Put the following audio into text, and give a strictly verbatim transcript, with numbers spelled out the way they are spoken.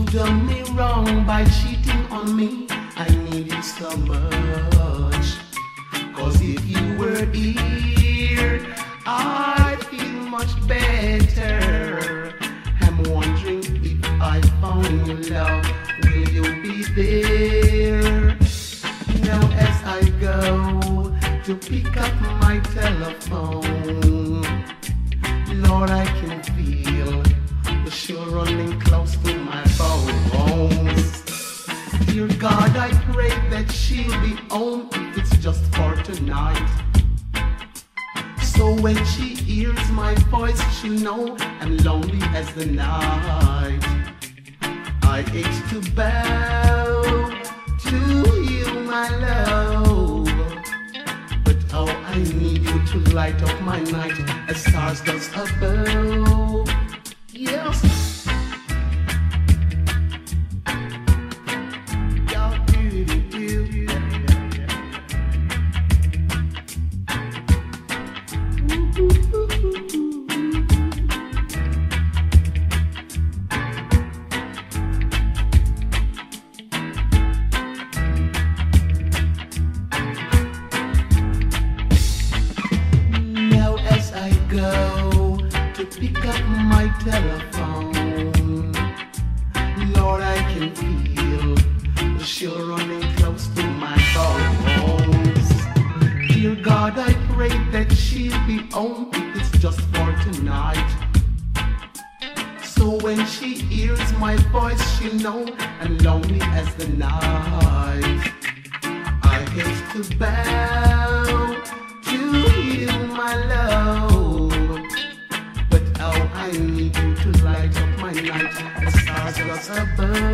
done me wrong by cheating on me. I need you so much. Cause if you were here, I'd feel much better. I'm wondering if I found your love, will you be there? Now as I go to pick up my telephone, Lord, I can feel the chill running close to my bones. Dear God, I pray that she'll be home if it's just for tonight. So when she hears my voice, she'll know I'm lonely as the night. I hate to bow to you, my love, but oh, I need you to light up my night as stars does above. Yes. Pick up my telephone, Lord, I can feel the chill running close to my bones. Dear God, I pray that she'll be home if it's just for tonight. So when she hears my voice, she'll know I'm lonely as the night. I hate to bow to you, my love, I need you to light up my night as stars just above.